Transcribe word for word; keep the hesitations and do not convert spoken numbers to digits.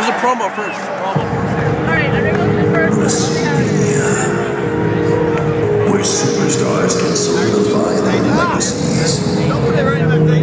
There's a promo first. Promo first. Alright, I'm gonna go to the first one. Where superstars can solidify their legacies. Don't put it right back there.